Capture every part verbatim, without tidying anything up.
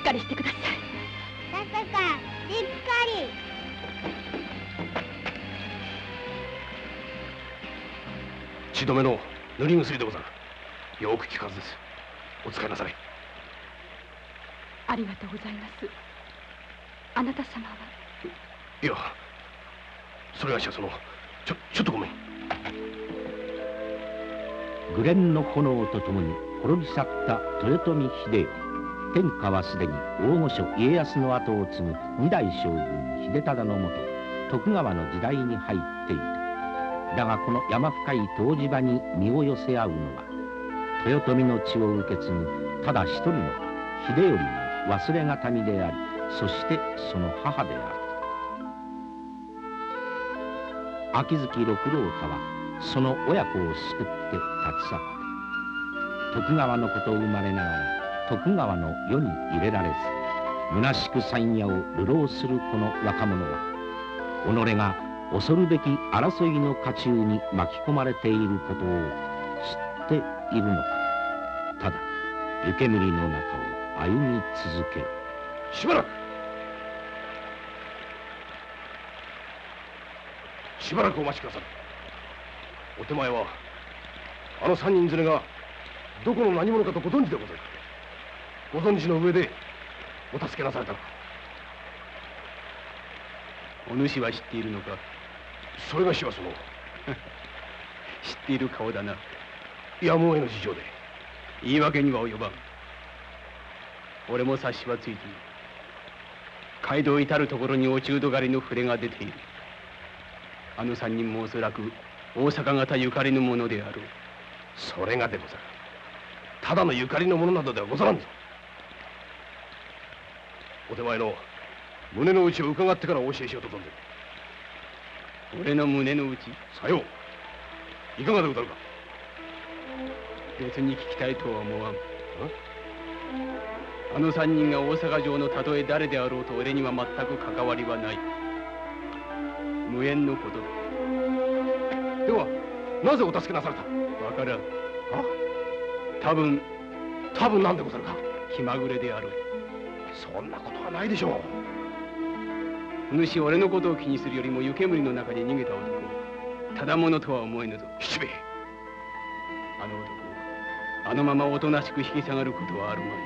かりしてください。 ささか、しっかり。 血止めの塗り薬でござる。よく効かずです。お使いなされ。 ありがとうございます。あなた様は？ いや、それがしはそのちょちょっとごめん。 紅蓮の炎とともに滅び去った豊臣秀頼。天下はすでに大御所家康の後を継ぐ二代将軍秀忠のもと徳川の時代に入っていた。だがこの山深い湯治場に身を寄せ合うのは豊臣の血を受け継ぐただ一人の秀頼の忘れがたみであり、そしてその母である。秋月六郎太はその親子を救って立ち去った。徳川のことを生まれながら徳川の世に入れられず、虚しく山野を流浪するこの若者は己が恐るべき争いの渦中に巻き込まれていることを知っているのか。ただ湯煙の中を歩み続ける。 しばらくしばらくお待ちください。お手前はあの三人連れがどこの何者かとご存知でござる。ご存知の上でお助けなされたのか。 お主は知っているのか。 それがしはその知っている顔だな。 やむを得ぬ事情で。 言い訳には及ばん。俺も察しはついている。街道至るところに落ちうど狩りの触れが出ている。あの三人もおそらく大阪方ゆかりのものであろう。 それがでござる。ただのゆかりのものなどではござらんぞ。お手前の胸の内を伺ってからお教えしようと存ぜる。 俺の胸の内？ さよう。いかがでござるか。 別に聞きたいとは思わん。あの三人が大阪城のたとえ誰であろうと俺には全く関わりはない。無縁のことだ。 ではなぜお助けなされた？ わからん。 あ？ 多分多分なんでござるか。 気まぐれである。 そんなことはないでしょう。主、俺のことを気にするよりも湯煙の中に逃げた男、ただ者とは思えぬぞ。 七兵衛、 あの男、あのままおとなしく引き下がることはあるまい。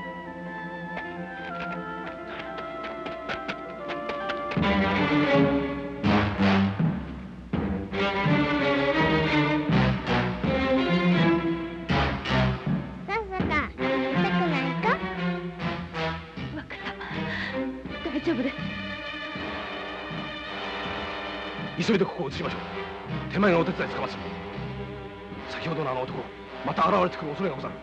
さっさか、痛くないか？ 若様、大丈夫です。 急いでここを移しましょう。手前がお手伝いつかます。先ほどのあの男、また現れてくる恐れがござる。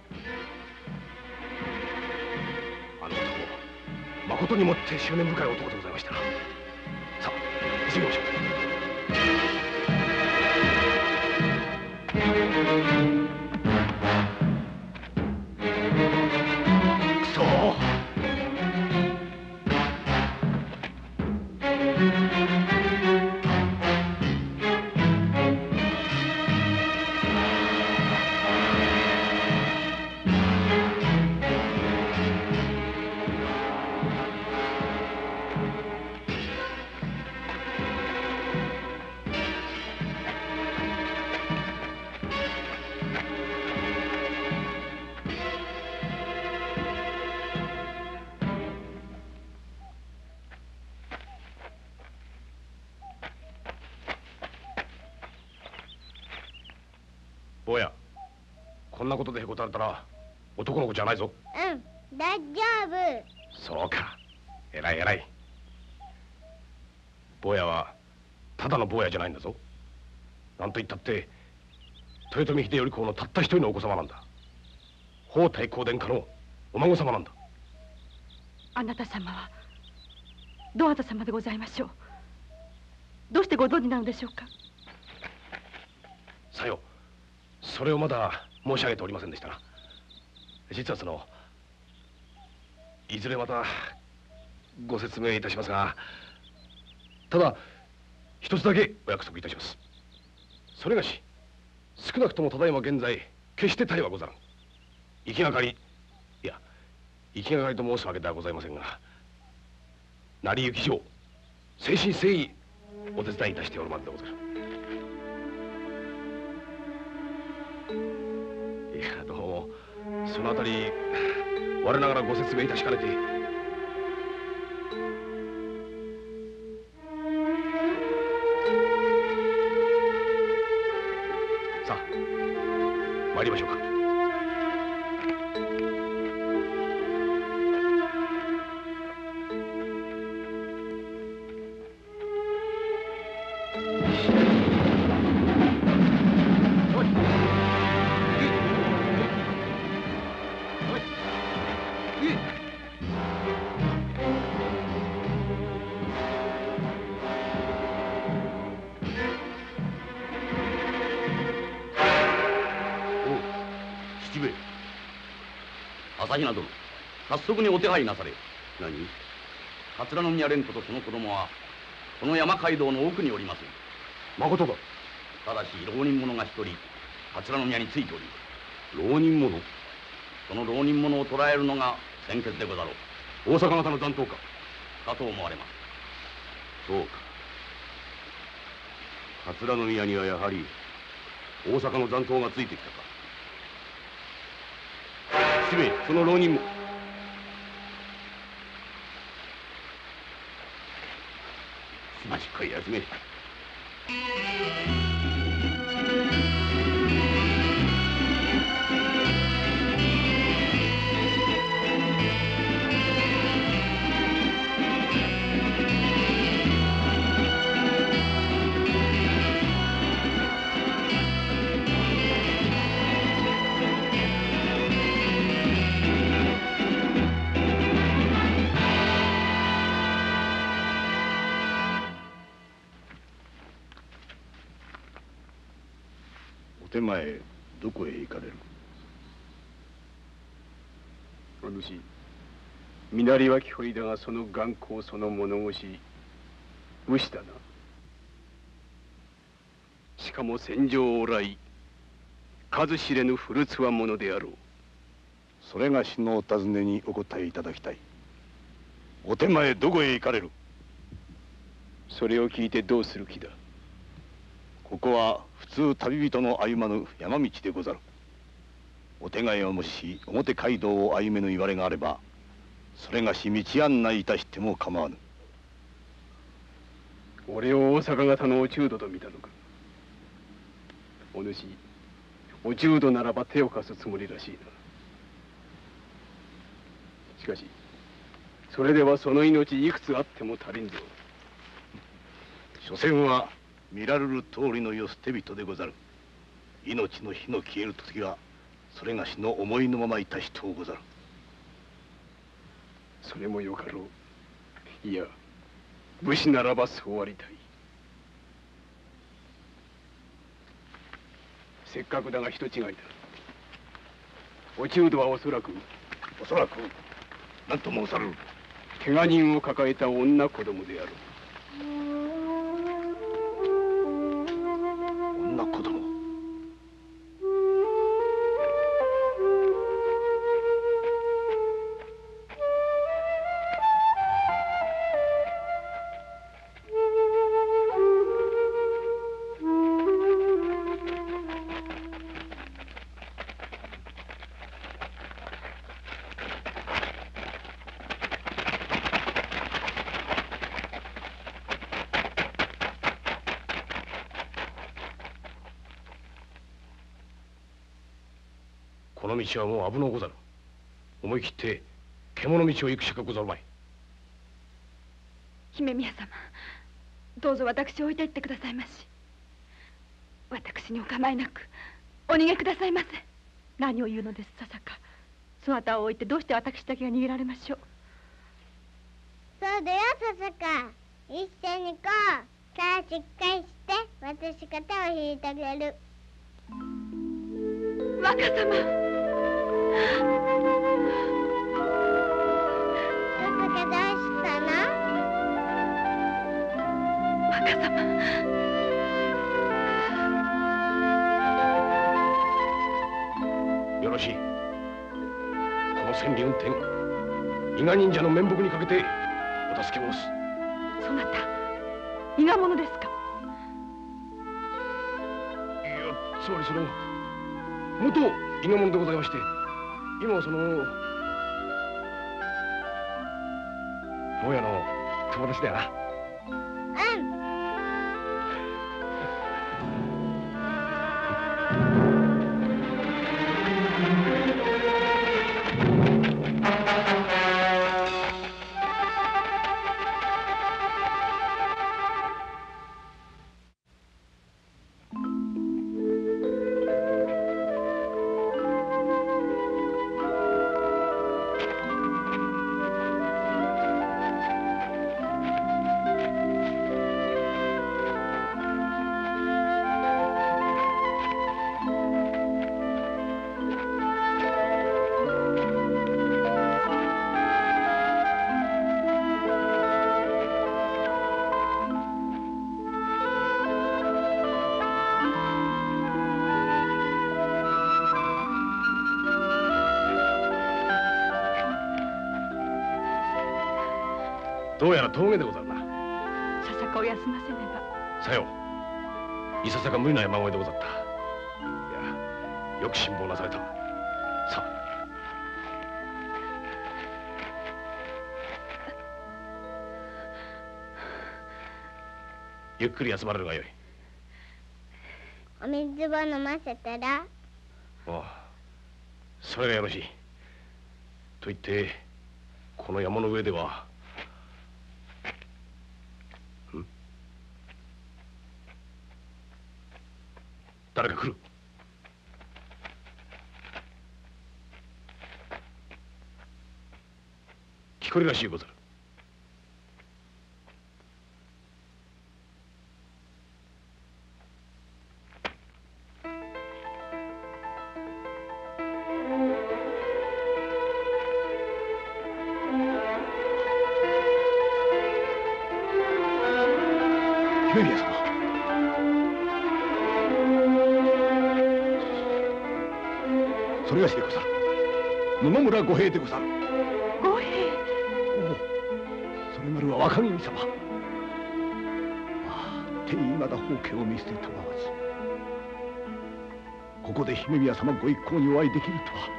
あの男、まことにもって執念深い男でございました。さあ、急ぎましょう。くそー！坊や、こんなことでへこたれたら男の子じゃないぞ。 うん、大丈夫。 そうか、偉い偉い。坊やはただの坊やじゃないんだぞ。なんと言ったって豊臣秀頼公のたった一人のお子様なんだ。宝太閤殿下のお孫様なんだ。 あなた様はどなた様でございましょう？どうしてご存知なのでしょうか？ さよう、それをまだ申し上げておりませんでしたな。実はそのいずれまたご説明いたしますが、ただ一つだけお約束いたします。それがし少なくともただいま現在決して他意はござらん。行きがかり、いや行きがかりと申すわけではございませんが、成り行き上誠心誠意お手伝いいたしておるまででござる。いや、どうもそのあたり我ながらご説明いたしかねて。さあ参りましょうか。 朝比奈殿、早速にお手配なされ。何？桂宮蓮子とその子供はこの山街道の奥におります。 まことだ。 ただし浪人者が一人桂宮についております。 浪人者？ その浪人者を捕らえるのが先決でござろう。 大阪方の残党か。 かと思われます。 そうか。桂宮にはやはり大阪の残党がついてきたか。七兵衛、その浪人も。しっかり休め。お手前どこへ行かれる？ お主、身なりは気堀だがその眼光その物腰武士だな。しかも戦場往来数知れぬ古つわものであろう。 それがしのお尋ねにお答えいただきたい。お手前どこへ行かれる？ それを聞いてどうする気だ？ ここは普通旅人の歩まぬ山道でござる。お手替えをもし表街道を歩めぬ言われがあれば、それがし道案内いたしても構わぬ。 俺を大阪方のお中道と見たのか。お主、お中道ならば手を貸すつもりらしいな。しかしそれではその命いくつあっても足りんぞ。 所詮は見られる通りの世捨て人でござる。命の火の消える時はそれがしの思いのままいたしとうござる。 それもよかろう。いや、武士ならばそうありたい。せっかくだが人違いだ。お中道はおそらくおそらく何と申される？ 怪我人を抱えた女子供である。 女子供？この道はもう危のうござる。思い切って獣道を行くしかござるまい。 姫宮様、どうぞ私を置いて行ってくださいまし。私にお構いなくお逃げくださいませ。何を言うのです、笹香。そなたを置いてどうして私だけが逃げられましょう。 そうだよ、笹香。一緒に行こう。さあ、しっかりして。私が手を引いてあげる。 若様。 笹香どうしたの？ 若様。 よろしい。この千里運転伊賀忍者の面目にかけてお助け申す。 そなた伊賀者ですか？ いや、つまりその元伊賀者でございまして、今はその坊やの友達だよな。 うん。 どうやら峠でござるな。 ささかを休ませねば。 さよう。いささか無理な山越えでござった。いや、よく辛抱なされた。さあ。ゆっくり休まれるがよい。 お水を飲ませたら。 ああ、それがよろしい。と言ってこの山の上では。ん？誰か来る。聞こえるらしいござる。姫宮様。それがしでござる。野々村五平でござる。 五平。 おお、それなるは若君様。ああ、手にまだ宝家を見捨てたまわず、ここで姫宮様ご一行にお会いできるとは、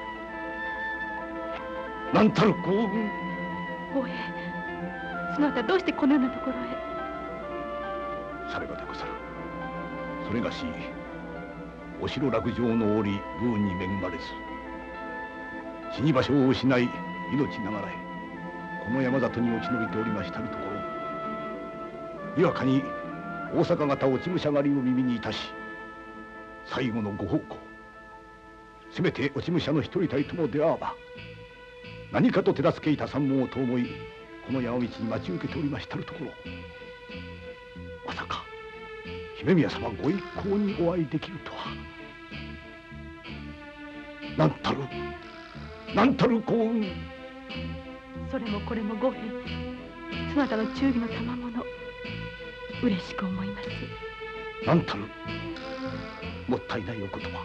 なんたる幸運。 五平、そなたどうしてこのようなところへ。 さればでござる。それがしお城落城の折武運に恵まれず、死に場所を失い命ながらえこの山里に落ち延びておりましたるところ、にわかに大阪方落ち武者狩りを耳にいたし、最後のご奉公、せめて落ち武者の一人たりとも出会わば何かと手助けいたさんもうと思い、この山道に待ち受けておりましたるところ、まさか姫宮様ご一行にお会いできるとは、なんたるなんたる幸運。 それもこれも五平、そなたの忠義の賜物、嬉しく思います。 なんたるもったいないお言葉。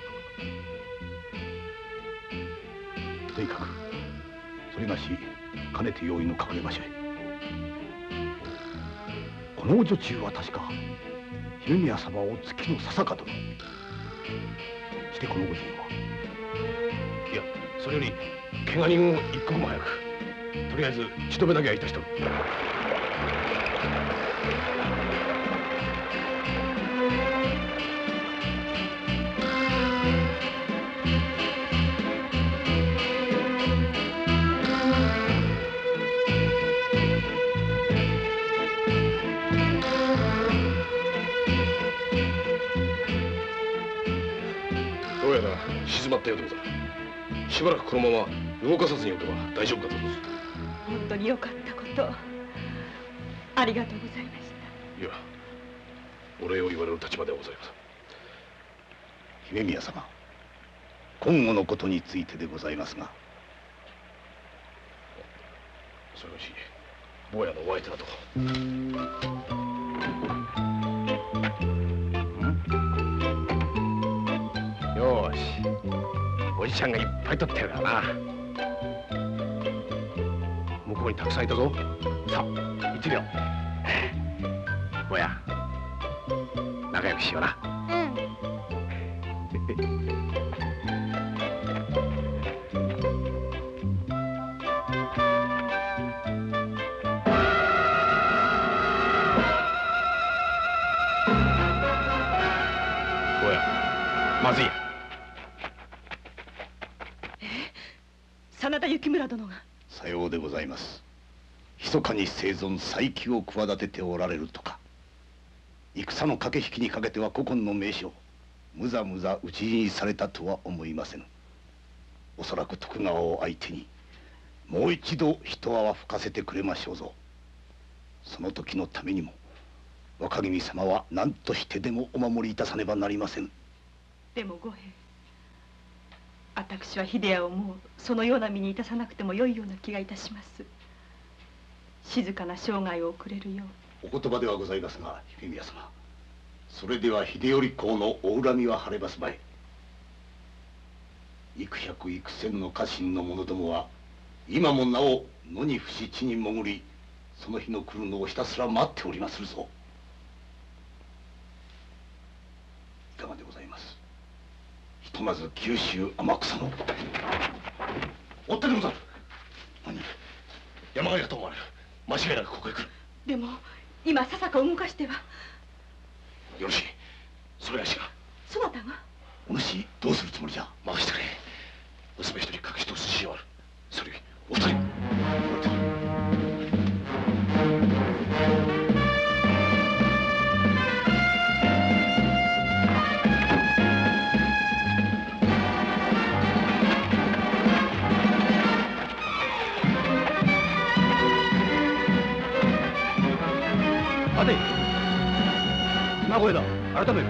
とにかくそれがしかねて用意のかかれましょう。このお女中は確か姫宮様を月の笹香殿。してこのご人は。いや、それより怪我人を一刻も早く、とりあえず血止めだけはいたしとる。どうやら静まったようでござる。しばらくこのまま動かさずにおけば大丈夫かと思う。 本当によかったこと、ありがとうございました。 いや、お礼を言われる立場ではございません。姫宮様、今後のことについてでございますが、それがし坊やのお相手だと。よーし、おじちゃんがいっぱい取ってるからな。 こにたくさんいたぞ。さあ行ってみよう。坊や仲良くしような。 うん。 坊やまずいや。 真田幸村殿が。 さようでございます。密かに生存再起を企てておられるとか。戦の駆け引きにかけては古今の名所、むざむざ討ち死にされたとは思いませぬ。おそらく徳川を相手にもう一度一泡吹かせてくれましょうぞ。その時のためにも若君様は何としてでもお守りいたさねばなりません。 でも五兵、私は秀谷をもうそのような身にいたさなくてもよいような気がいたします。静かな生涯を送れるよう。 お言葉ではございますが、姫宮様、それでは秀頼公のお恨みは晴れますまい。幾百幾千の家臣の者どもは今もなお野に伏し地に潜り、その日の来るのをひたすら待っておりまするぞ。いかがでございます。ひとまず九州天草の追ってでござる。何、 山狩りだと思われる。間違いなくここへ来る。 でも今ささか動かしては。 よろしい。それがしが。 そなたが。 お主どうするつもりじゃ。 任してくれ。娘一人隠し通す自信はある。それよりお二人。 待て。今声だ。改める。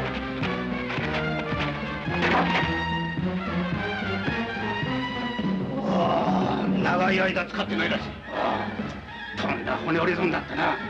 ああ、長い間使ってないらしい。 とんだ骨折り損だったな。よっ。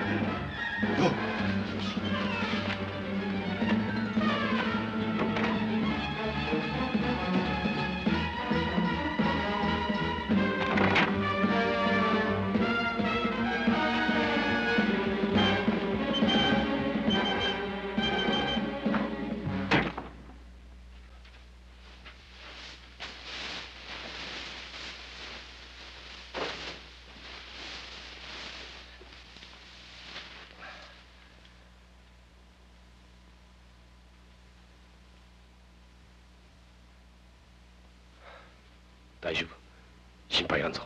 大丈夫。心配いらんぞ。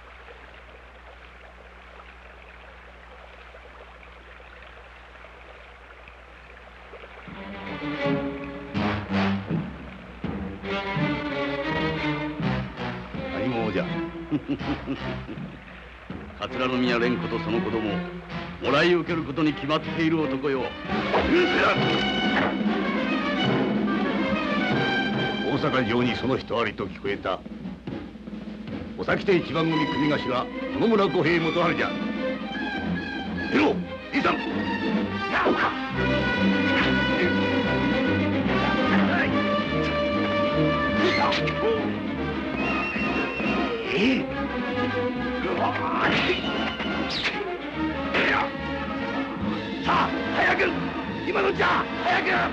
何者じゃ。 桂宮蓮子とその子供もらい受けることに決まっている男よ。 大阪城にその人ありと聞こえた。お先手一番組組頭野々村五兵元春じゃ。出ろ、いざん。さあ早く、今のうちゃ早く。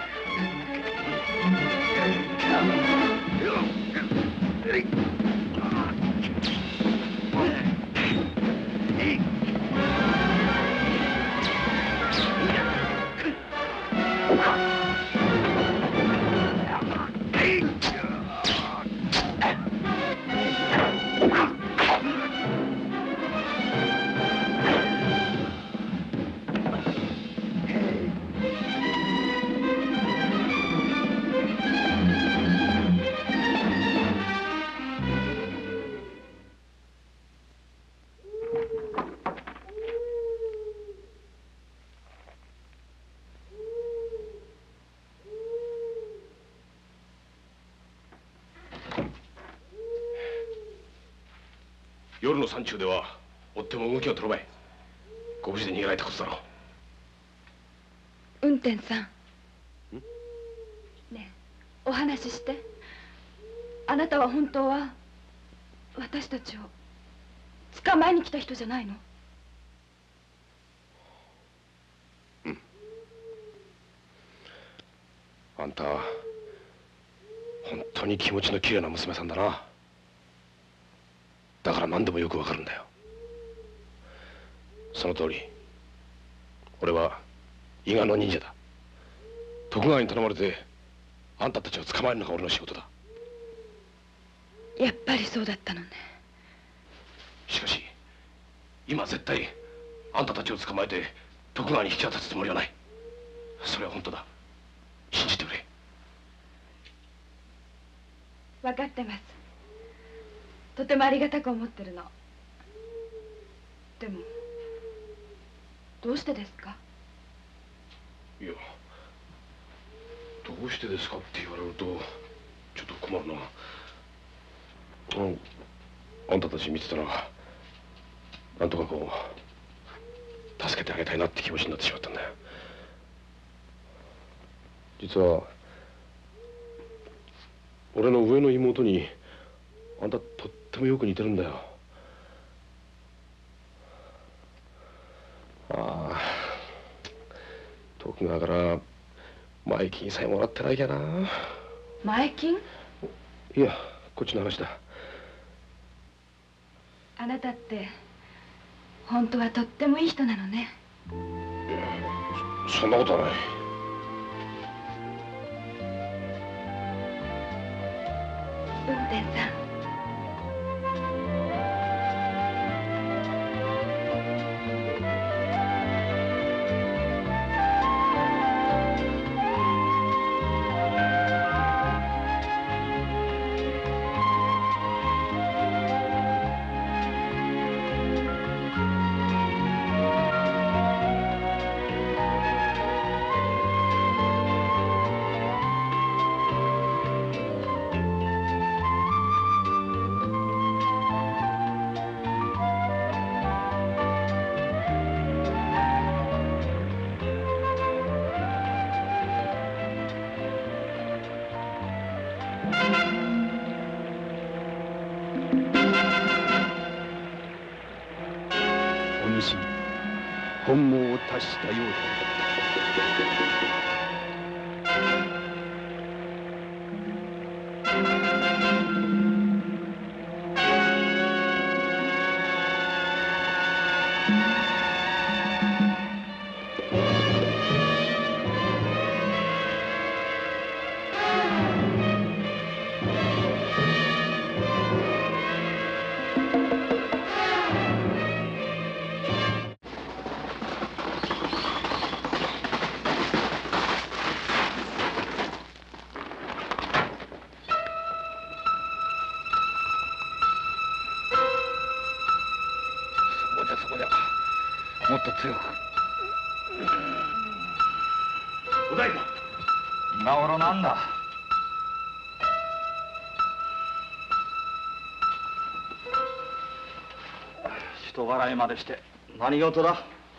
夜の山中では追っても動きを取るまい。ご無事で逃げられたことだろう。運転さん。ねえ、お話しして。あなたは本当は私たちを捕まえに来た人じゃないの？ うん。あんた本当に気持ちのきれいな娘さんだな。だから何でもよくわかるんだよ。その通り俺は伊賀の忍者だ。徳川に頼まれてあんたたちを捕まえるのが俺の仕事だ。 やっぱりそうだったのね。 しかし今絶対あんたたちを捕まえて徳川に引き渡すつもりはない。それは本当だ。信じてくれ。 分かってます。とてもありがたく思ってるの。でもどうしてですか？ いや、どうしてですかって言われるとちょっと困るな。あんたたち見てたらなんとかこう助けてあげたいなって気持ちになってしまったんだよ。実は俺の上の妹にあんたとってもよく似てるんだよ。ああ、徳川から前金さえもらってないきゃな。 前金？ いや、こっちの話だ。 あなたって本当はとってもいい人なのね。 いや、そ、そんなことはない。 運転さん。 本望を達したようだ。 もっと強く。 お代官、 今頃なんだ。人払いまでして何事だ。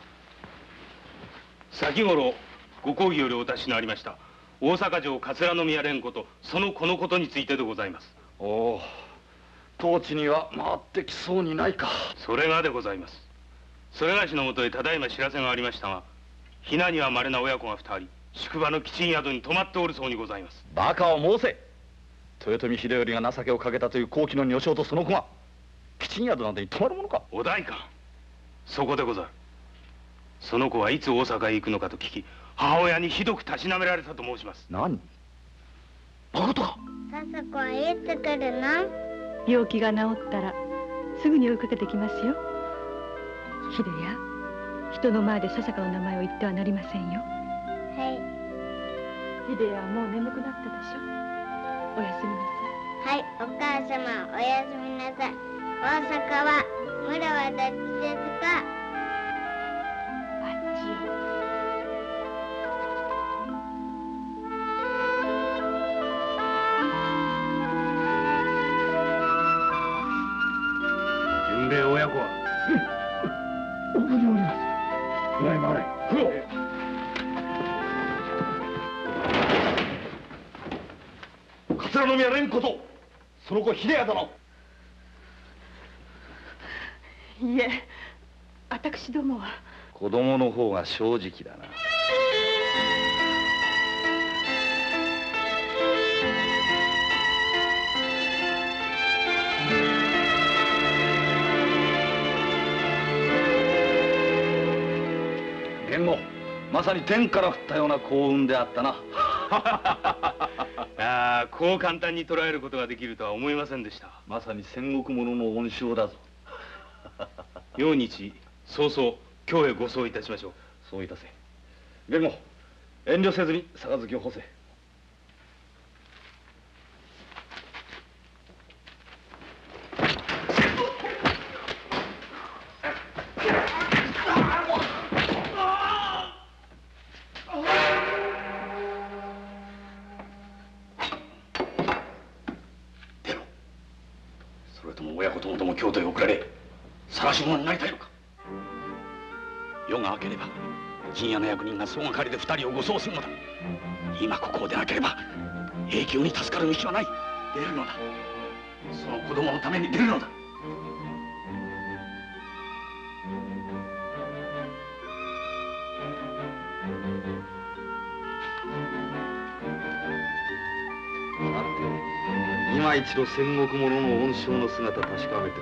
先頃ご公儀よりお達しのありました大阪城桂宮連子とその子のことについてでございます。 おお、当地には回ってきそうにないか。 それがでございます。それがしのもとへただいま知らせがありましたが、ひなには稀な親子が二人宿場の吉宿に泊まっておるそうにございます。 バカを申せ。豊臣秀頼が情けをかけたという高貴の女性とその子が吉宿などに泊まるものか。 お代官、そこでござる。その子はいつ大阪へ行くのかと聞き、母親にひどくたしなめられたと申します。 何？バカとか。 笹子はいつ来るの？ 病気が治ったらすぐに追いかけてきますよ。秀也、人の前で笹子の名前を言ってはなりませんよ。 はい。 秀也はもう眠くなったでしょ。おやすみなさい。 はい、お母様おやすみなさい。大阪は村はどっちですか？ あっちよ。 巡礼親子はおこにおります。具合悪い。九郎。桂宮蓮子とその子秀也殿。 いえ、私どもは。 子供の方が正直だな。玄吾、まさに天から降ったような幸運であったな。 ああ、こう簡単に捉えることができるとは思いませんでした。 まさに戦国者の恩賞だぞ。 明日早々京へ護送いたしましょう。 そういたせ。玄吾、遠慮せずに杯を干せ。それとも親子ともとも京都へ送られ晒し者になりたいのか。夜が明ければ陣屋の役人が総がかりで二人を護送するのだ。今ここを出なければ永久に助かる道はない。出るのだ。その子供のために出るのだ。さて、今一度戦国者の恩賞の姿確かめてくるか。しか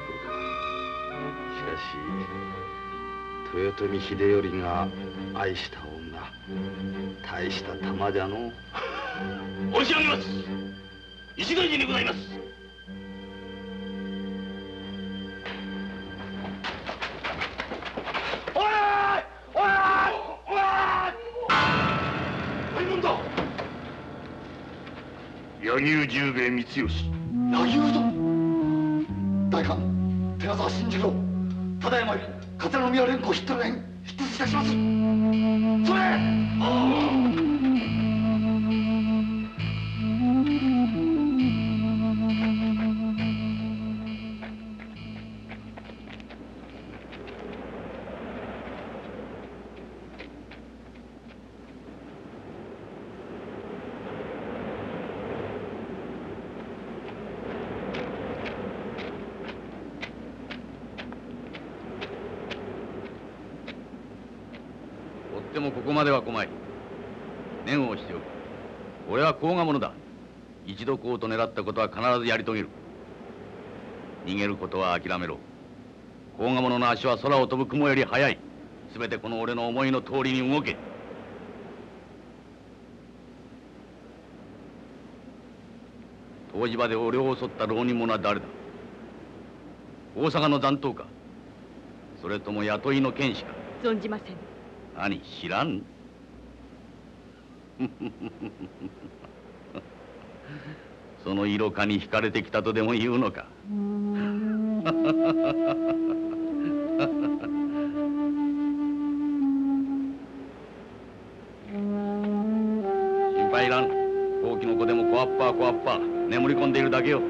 し豊臣秀頼が愛した女、大した玉じゃの。申し上げます。一大事にございます。おいおいおい、何者だ。 柳生十兵衛光義。 柳生殿。大官寺沢新次郎、ただいまより桂宮連行筆頭連出立いたします。それ。でもここまでは困り念をしておく。俺は甲賀者だ。一度こうと狙ったことは必ずやり遂げる。逃げることは諦めろ。甲賀者の足は空を飛ぶ雲より速い。全てこの俺の思いの通りに動け。湯治場で俺を襲った浪人者は誰だ。大阪の残党か、それとも雇いの剣士か。 存じません。 何、知らん。その色化に惹かれてきたとでも言うのか。心配いらん。大きの子でもコアッパーコアッパー眠り込んでいるだけよ。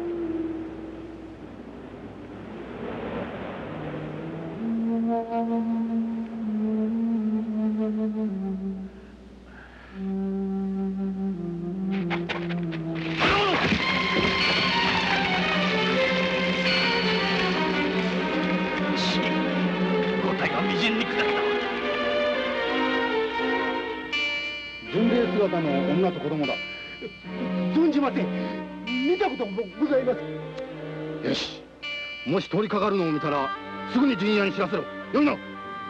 姿の女と子供だ。存じません。見たこともございません。よし、もし通りかかるのを見たらすぐに陣屋に知らせろ。よいな。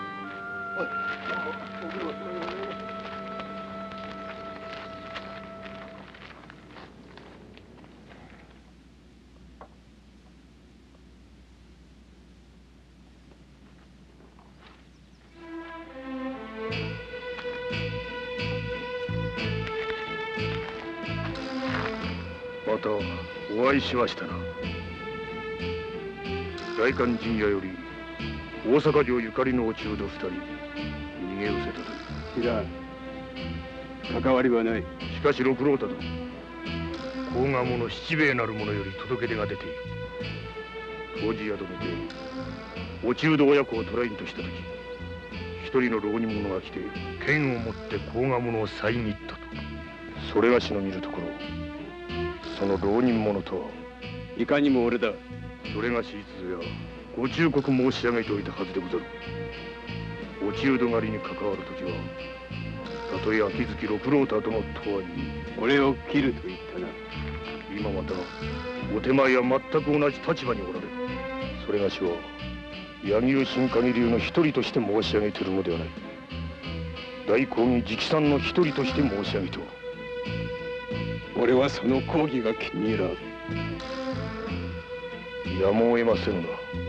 またお会いしましたな。代官陣屋より大阪城ゆかりの落人二人逃げ失せたという。 知らん。関わりはない。 しかし六郎太殿、甲賀者七兵衛なる者より届け出が出ている。当時宿めて落人親子を捕らえんとした時、一人の浪人者が来て剣を持って甲賀者を遮ったと。それがしの見るところ、その浪人者とは。 いかにも俺だ。 それがしいつぞやご忠告申し上げておいたはずでござる。落ちうど狩りに関わるときは、たとえ秋月六郎太ともとはに俺を切ると言ったな。 今またお手前は全く同じ立場におられる。それがしは柳生新影流の一人として申し上げているのではない。大公儀直参の一人として申し上げておる。 俺はその講義が気に入らん。 やむを得ませんな。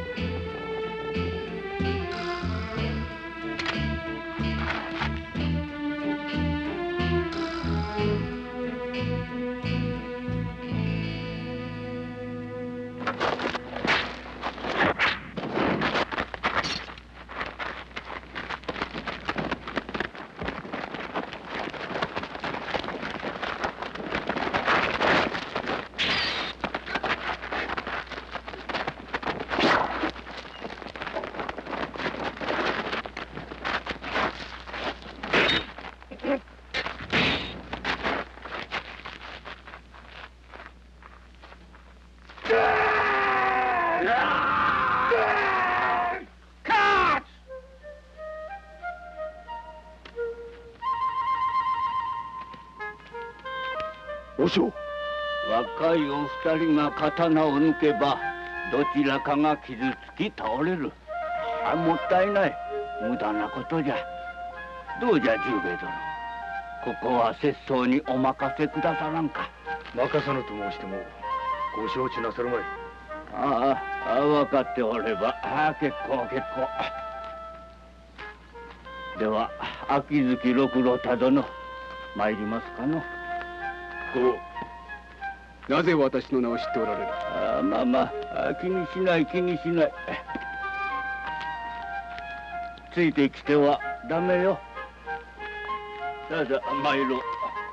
和尚、 若いお二人が刀を抜けばどちらかが傷つき倒れる。あ、もったいない。無駄なことじゃ。どうじゃ十兵衛殿、ここは節操にお任せくださらんか。 任さぬと申してもご承知なさるまい。 ああ、あ分かっておれば。ああ、結構結構。では秋月六郎太殿、参りますかの。 こう、なぜ私の名を知っておられる？ ああ、まあまあ、気にしない気にしない。ついてきてはダメよ。さあさあ参ろう。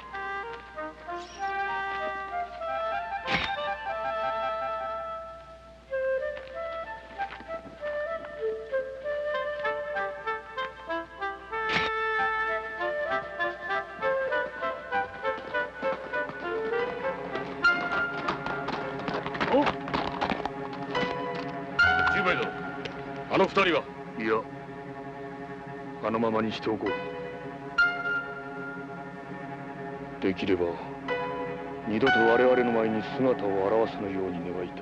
あの二人は？いや、あのままにしておこう。できれば二度と我々の前に姿を現すのように願いたい。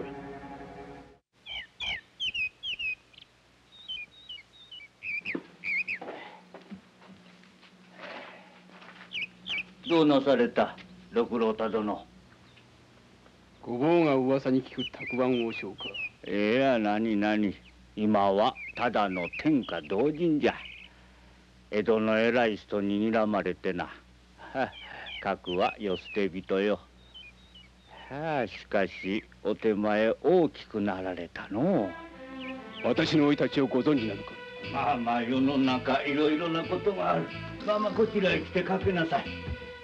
どうなされた六郎太殿？ ごぼうが噂に聞く沢庵和尚か。 いや、何何、今はただの天下同人じゃ。江戸の偉い人に睨まれてな。はかくは世捨て人よ。はあ、しかしお手前大きくなられたの。 私の生い立ちをご存知なのか？ まあまあ、世の中いろいろなことがある。まあまあ、こちらへ来てかけなさい。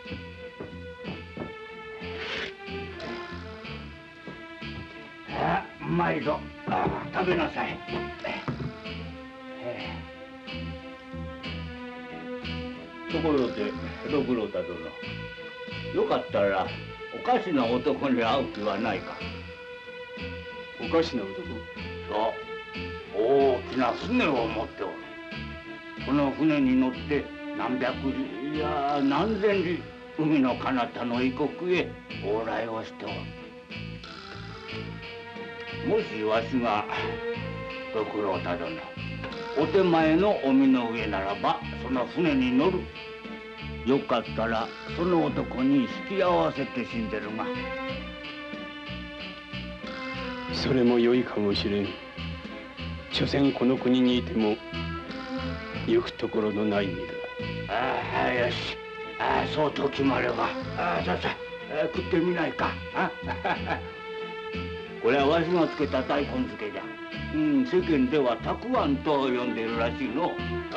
ああ、うまいぞ。ああ、食べなさい。ところで六郎太殿、よかったらおかしな男に会う気はないか？ おかしな男？ そう、大きな船を持っておる。この船に乗って何百里、いや何千里、海の彼方の異国へ往来をしておる。もしわしが六郎太殿、お手前のお身の上ならばその船に乗る。よかったらその男に引き合わせて死んでるが。 それも良いかもしれん。所詮この国にいても行くところのない身だ。 ああ、よし。ああ、そうと決まれば。ああ、さあさあ、食ってみないか。あこれはわしがつけた大根漬けじゃ。うん、世間ではたくあんと呼んでるらしいの。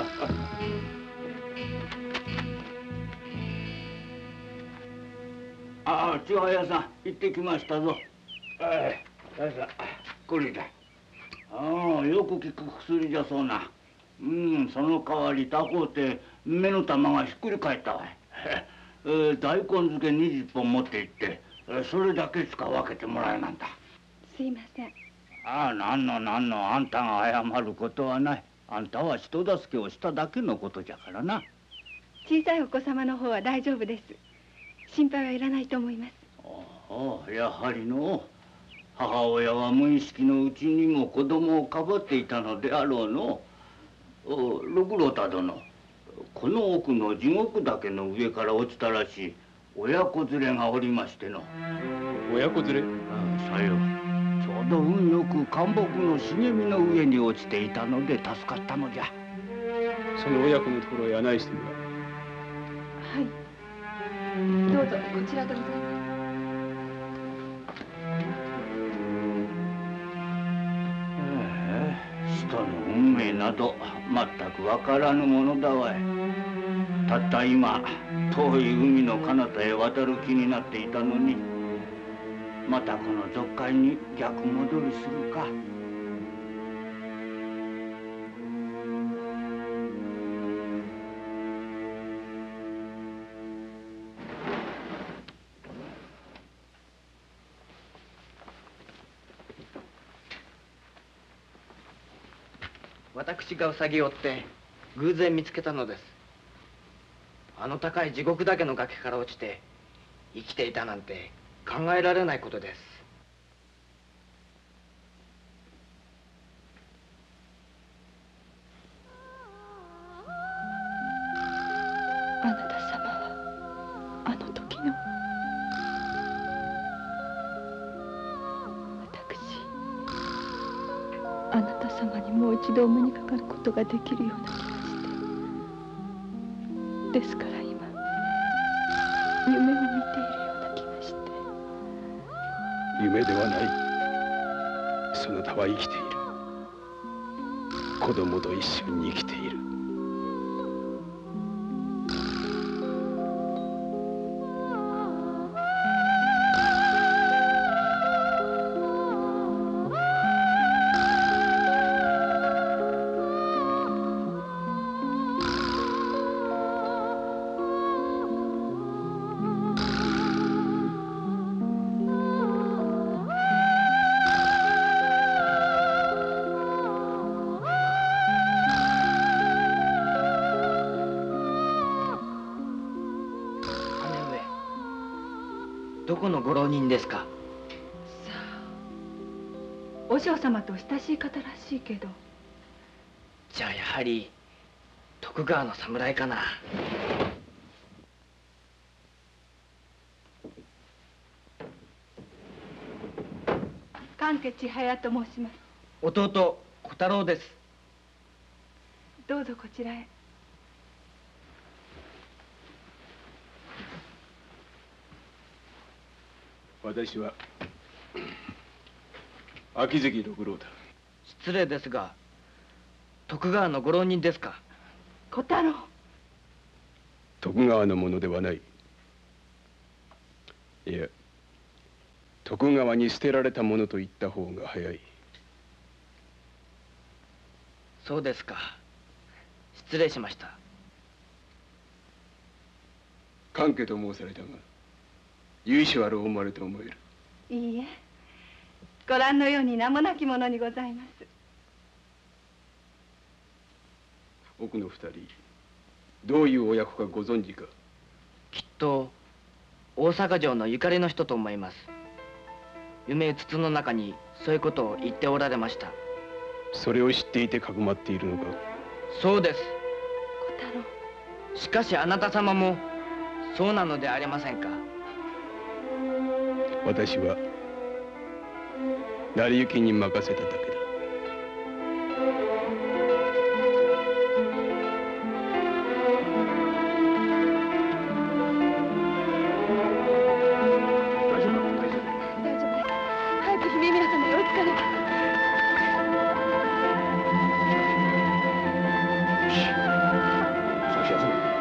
ああ、千早屋さん、行ってきましたぞ。ああ、さあさあ、これだ。ああ、よく効く薬じゃそうな。うん、その代わり高うて目の玉がひっくり返ったわい。えー、大根漬けにじゅっぽん持って行って、それだけしか分けてもらえなんだ。 すいません。 ああ、なんのなんの、あんたが謝ることはない。あんたは人助けをしただけのことじゃからな。 小さいお子様の方は大丈夫です。心配はいらないと思います。 ああ、やはりの。母親は無意識のうちにも子供をかばっていたのであろうの。お六郎太殿、この奥の地獄岳の上から落ちたらしい親子連れがおりましての。 親子連れ？ ああ、さよ。ちょうど運よく干木の茂みの上に落ちていたので助かったのじゃ。 その親子のところへ案内してもらう。 はい。どうぞこちらでございます。 人の運命など全くわからぬものだわい。たった今遠い海の彼方へ渡る気になっていたのに、またこの俗界に逆戻りするか。 私がウサギを追って偶然見つけたのです。あの高い地獄岳の崖から落ちて生きていたなんて考えられないことです。 あなた様はあの時の私、あなた様にもう一度お目にかかることができるような気がして、ですから今夢を見ているような気がして。 夢ではない。そなたは生きている。子供と一緒に生きている。 どこのご浪人ですか？ さあ、和尚様と親しい方らしいけど。 じゃあやはり徳川の侍かな。 関家千早と申します。 弟小太郎です。 どうぞこちらへ。 私は秋月六郎だ。 失礼ですが徳川のご浪人ですか？ 小太郎。 徳川のものではない。いや、徳川に捨てられたものと言った方が早い。 そうですか。失礼しました。 関家と申されたが由緒あるお生まれと思える。 いいえ、ご覧のように名もなきものにございます。 奥の二人どういう親子かご存知か？ きっと大阪城のゆかりの人と思います。夢うつつの中にそういうことを言っておられました。 それを知っていてかくまっているのか？ そうです。 小太郎。 しかしあなた様もそうなのでありませんか？ 私は成り行きに任せただけだ。 大丈夫です。早く姫宮様に追いつかなきゃ。 少し休め。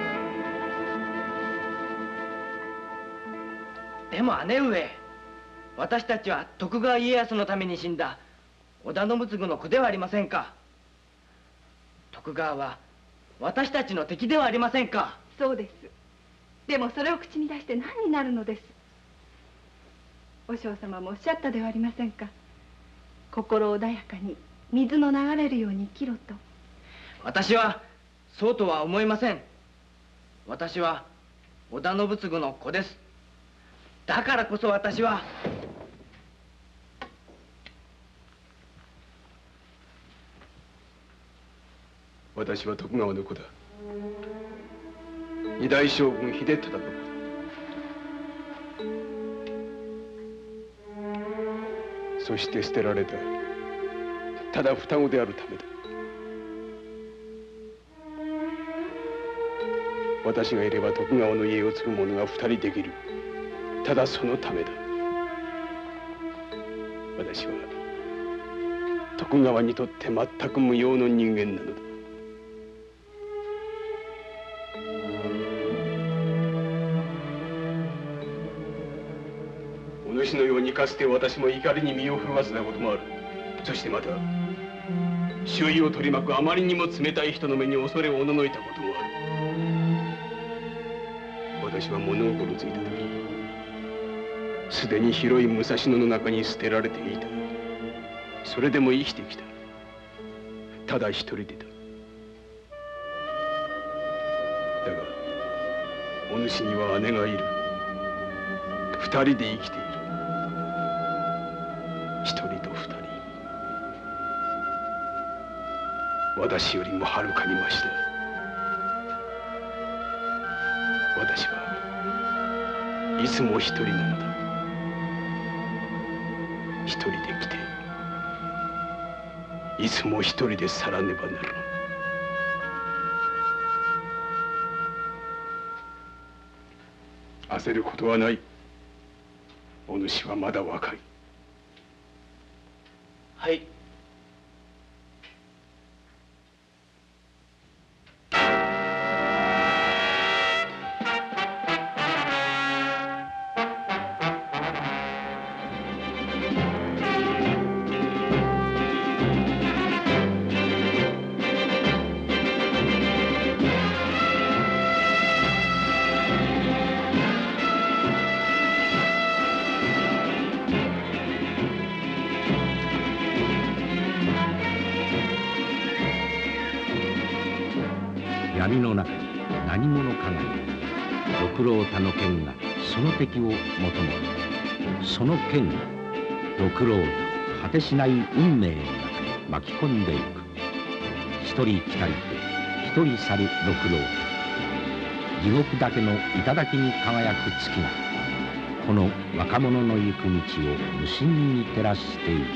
でも姉上、 私たちは徳川家康のために死んだ織田信次の子ではありませんか。徳川は私たちの敵ではありませんか。 そうです。でもそれを口に出して何になるのです。和尚様もおっしゃったではありませんか。心穏やかに水の流れるように生きろと。 私はそうとは思いません。私は織田信次の子です。だからこそ私は私は徳川の子だ。二代将軍秀忠の子だ。そして捨てられたただ双子であるためだ。私がいれば徳川の家を継ぐ者が二人できる。ただそのためだ。私は徳川にとって全く無用の人間なのだ。お主のようにかつて私も怒りに身を震わせたこともある。そしてまた周囲を取り巻くあまりにも冷たい人の目に恐れをおののいたこともある。私は物心ついた時すでに広い武蔵野の中に捨てられていた。それでも生きてきた。ただ一人でだ。だがお主には姉がいる。二人で生きている。一人と二人。私よりもはるかにましだ。私はいつも一人なのだ。一人で来ていつも一人で去らねばならぬ。焦ることはない。お主はまだ若い。 はい。 闇の中に何者かがいる。六郎太の剣がその敵を求め、その剣が六郎太果てしない運命の中に巻き込んでいく。一人来たりて一人去る六郎太。地獄だけの頂に輝く月がこの若者の行く道を無心に照らしている。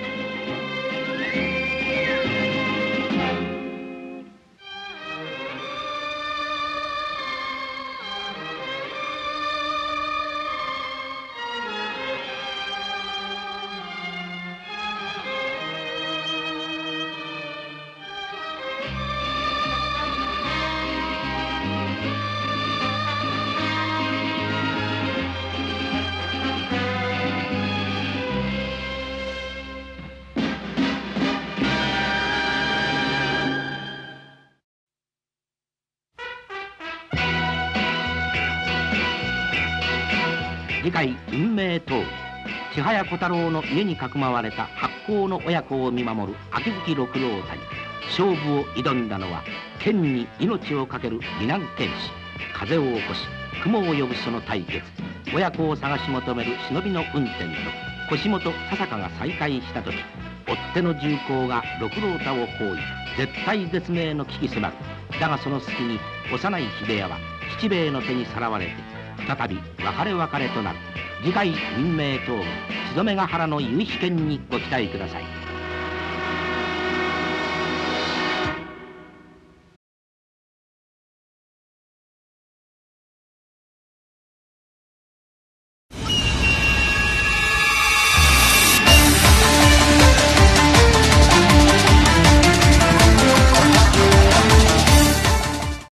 次回運命討千早小太郎の家にかくまわれた発行の親子を見守る秋月六郎太に勝負を挑んだのは剣に命を懸ける美男剣士。風を起こし雲を呼ぶその対決。親子を探し求める忍びの運転と腰元笹香が再会した時、追っ手の重工が六郎太を包囲。絶体絶命の危機迫る。だがその隙に幼い秀哉は七兵衛の手にさらわれて再び別れ別れとなる。次回運命討血染ヶ原の夕日剣にご期待ください。